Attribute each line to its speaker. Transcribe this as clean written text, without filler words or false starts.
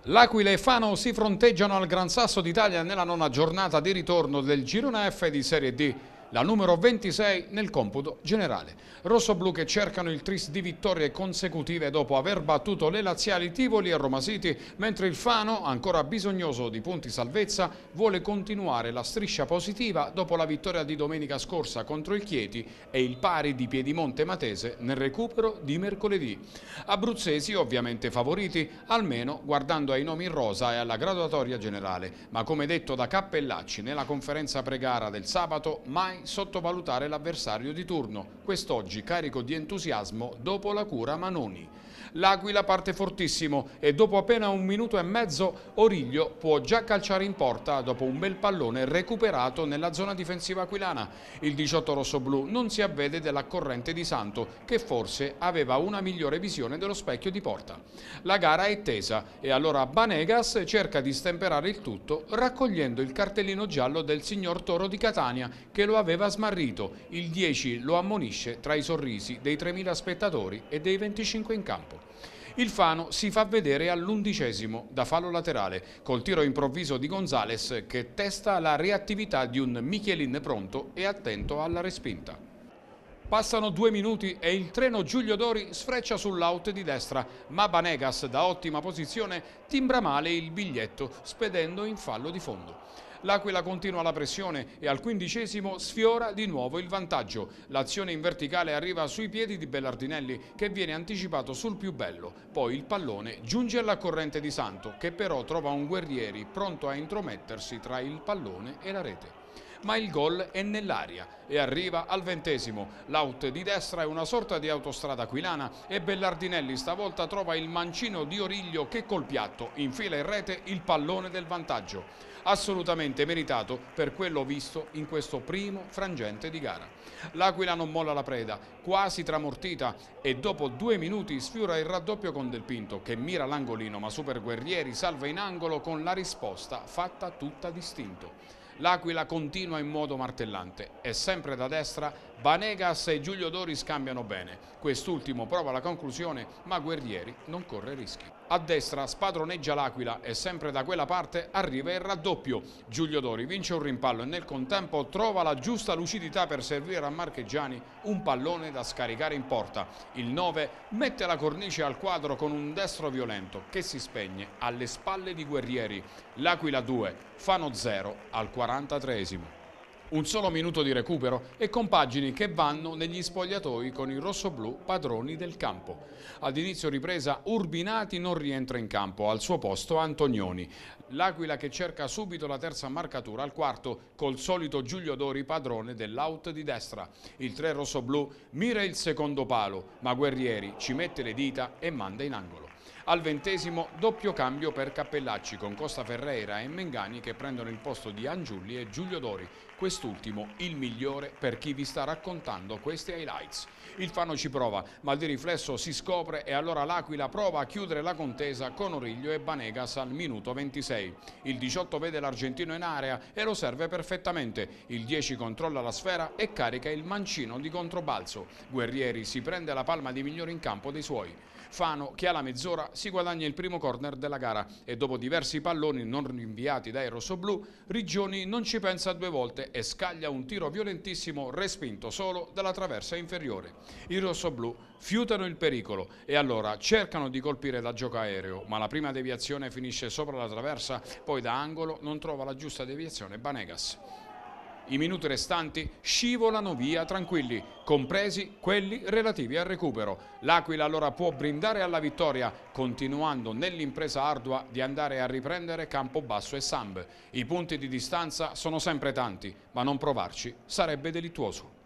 Speaker 1: L'Aquila e Fano si fronteggiano al Gran Sasso d'Italia nella nona giornata di ritorno del girone F di Serie D, la numero 26 nel computo generale. Rossoblu che cercano il tris di vittorie consecutive dopo aver battuto le laziali Tivoli e Roma City, mentre il Fano, ancora bisognoso di punti salvezza, vuole continuare la striscia positiva dopo la vittoria di domenica scorsa contro il Chieti e il pari di Piedimonte Matese nel recupero di mercoledì. Abruzzesi ovviamente favoriti, almeno guardando ai nomi in rosa e alla graduatoria generale, ma come detto da Cappellacci nella conferenza pre-gara del sabato, mai sottovalutare l'avversario di turno, quest'oggi carico di entusiasmo dopo la cura Manoni. L'Aquila parte fortissimo e dopo appena un minuto e mezzo Origlio può già calciare in porta dopo un bel pallone recuperato nella zona difensiva aquilana. Il 18 rossoblu non si avvede della corrente di Santo, che forse aveva una migliore visione dello specchio di porta. La gara è tesa e allora Banegas cerca di stemperare il tutto raccogliendo il cartellino giallo del signor Toro di Catania che lo aveva smarrito. Il 10 lo ammonisce tra i sorrisi dei 3.000 spettatori e dei 25 in campo. Il Fano si fa vedere all'11° da fallo laterale, col tiro improvviso di Gonzales che testa la reattività di un Michelin pronto e attento alla respinta. Passano 2 minuti e il treno Giulio Dori sfreccia sull'out di destra, ma Banegas da ottima posizione timbra male il biglietto spedendo in fallo di fondo. L'Aquila continua la pressione e al 15° sfiora di nuovo il vantaggio. L'azione in verticale arriva sui piedi di Bellardinelli che viene anticipato sul più bello. Poi il pallone giunge alla corrente di Santo che però trova un Guerrieri pronto a intromettersi tra il pallone e la rete. Ma il gol è nell'aria e arriva al 20°. L'out di destra è una sorta di autostrada aquilana e Bellardinelli stavolta trova il mancino di Origlio che col piatto infila in rete il pallone del vantaggio. Assolutamente meritato per quello visto in questo primo frangente di gara. L'Aquila non molla la preda, quasi tramortita, e dopo 2 minuti sfiora il raddoppio con Del Pinto che mira l'angolino ma Super Guerrieri salva in angolo con la risposta fatta tutta distinto. L'Aquila continua in modo martellante e sempre da destra Banegas e Giulio Dori scambiano bene. Quest'ultimo prova la conclusione ma Guerrieri non corre rischi. A destra spadroneggia l'Aquila e sempre da quella parte arriva il raddoppio. Giulio Dori vince un rimpallo e nel contempo trova la giusta lucidità per servire a Marchegiani un pallone da scaricare in porta. Il 9 mette la cornice al quadro con un destro violento che si spegne alle spalle di Guerrieri. L'Aquila 2, Fano 0 al 43°. Un solo minuto di recupero e compagini che vanno negli spogliatoi con i rossoblu padroni del campo. Ad inizio ripresa Urbinati non rientra in campo, al suo posto Antonioni. L'Aquila che cerca subito la terza marcatura al quarto col solito Giulio Dori padrone dell'out di destra. Il 3 rossoblu mira il secondo palo, ma Guerrieri ci mette le dita e manda in angolo. Al 20° doppio cambio per Cappellacci con Costa Ferreira e Mengani che prendono il posto di Angiulli e Giulio Dori, quest'ultimo il migliore per chi vi sta raccontando questi highlights. Il Fano ci prova, ma di riflesso si scopre e allora l'Aquila prova a chiudere la contesa con Origlio e Banegas al minuto 26. Il 18 vede l'argentino in area e lo serve perfettamente. Il 10 controlla la sfera e carica il mancino di controbalzo. Guerrieri si prende la palma di migliore in campo dei suoi. Fano, che alla mezz'ora si guadagna il primo corner della gara e dopo diversi palloni non rinviati dai rossoblu, Riggioni non ci pensa 2 volte e scaglia un tiro violentissimo respinto solo dalla traversa inferiore. I rossoblu fiutano il pericolo e allora cercano di colpire da gioco aereo, ma la prima deviazione finisce sopra la traversa, poi da angolo non trova la giusta deviazione Banegas. I minuti restanti scivolano via tranquilli, compresi quelli relativi al recupero. L'Aquila allora può brindare alla vittoria, continuando nell'impresa ardua di andare a riprendere Campobasso e Samb. I punti di distanza sono sempre tanti, ma non provarci sarebbe delittuoso.